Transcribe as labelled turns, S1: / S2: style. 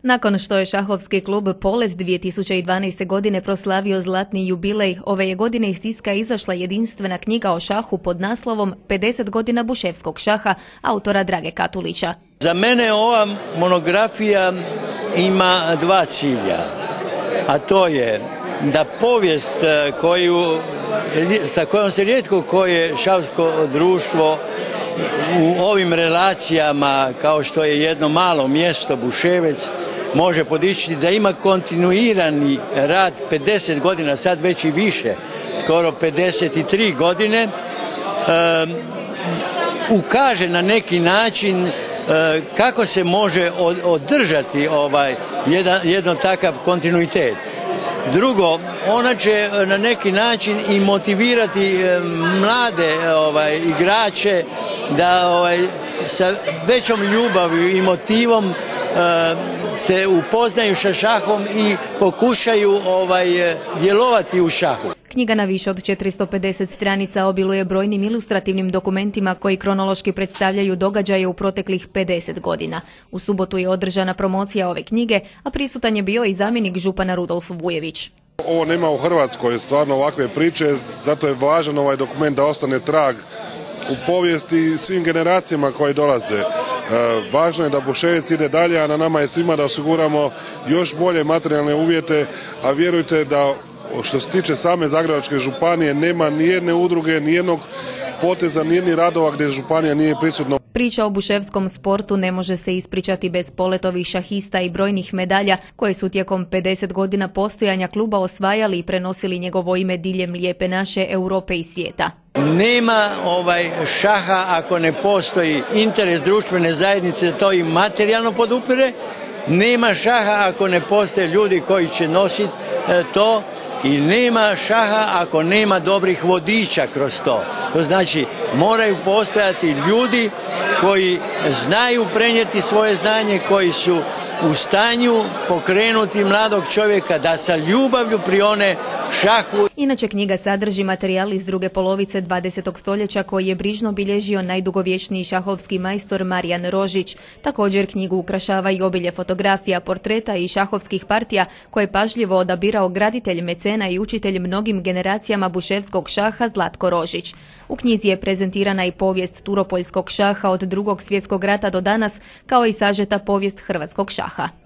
S1: Nakon što je šahovski klub Polet 2012. godine proslavio zlatni jubilej, ove je godine iz tiska izašla jedinstvena knjiga o šahu pod naslovom 50 godina buševskog šaha autora Drage Katulića.
S2: Za mene ova monografija ima dva cilja, a to je da povijest sa kojom se rijetko koje šahovsko društvo u ovim relacijama, kao što je jedno malo mjesto Buševec, može podići, da ima kontinuirani rad 50 godina, sad već i više, skoro 53 godine, ukaže na neki način kako se može održati jedan takav kontinuitet. Drugo, ona će na neki način i motivirati mlade igrače da sa većom ljubavlju i motivom se upoznaju sa šahom i pokušaju djelovati u šahu.
S1: Knjiga na više od 450 stranica obiluje brojnim ilustrativnim dokumentima koji kronološki predstavljaju događaje u proteklih 50 godina. U subotu je održana promocija ove knjige, a prisutan je bio i zamjenik župana Rudolf Vujević.
S3: Ovo nema u Hrvatskoj stvarno ovakve priče, zato je važan ovaj dokument da ostane trag u povijesti svim generacijama koje dolaze. Važno je da Buševec ide dalje, a na nama je svima da osiguramo još bolje materijalne uvjete, a vjerujte da što se tiče same Zagrebačke županije nema nijedne udruge, nijednog poteza, nijednih radova gdje županija nije prisutna.
S1: Priča o buševskom sportu ne može se ispričati bez Poletovih šahista i brojnih medalja koje su tijekom 50 godina postojanja kluba osvajali i prenosili njegovo ime diljem lijepe naše Europe i svijeta.
S2: Nema šaha ako ne postoji interes društvene zajednice da to i materijalno podupire. Nema šaha ako ne postoje ljudi koji će nositi to. I nema šaha ako nema dobrih vodiča kroz to. To znači moraju postojati ljudi koji znaju prenijeti svoje znanje, koji su u stanju pokrenuti mladog čovjeka da sa ljubavlju prione šahu.
S1: Inače, knjiga sadrži materijal iz druge polovice 20. stoljeća koji je brižno bilježio najdugovječniji šahovski majstor Marijan Rožić. Također knjigu ukrašava i obilje fotografija, portreta i šahovskih partija koje je pažljivo odabirao graditelj, mecena i učitelj mnogim generacijama buševskog šaha Zlatko Rožić. U knjizi je prezentirana i povijest turopoljskog šaha od Drugog svjetskog rata do danas, kao i sažeta povijest hrvatskog šaha.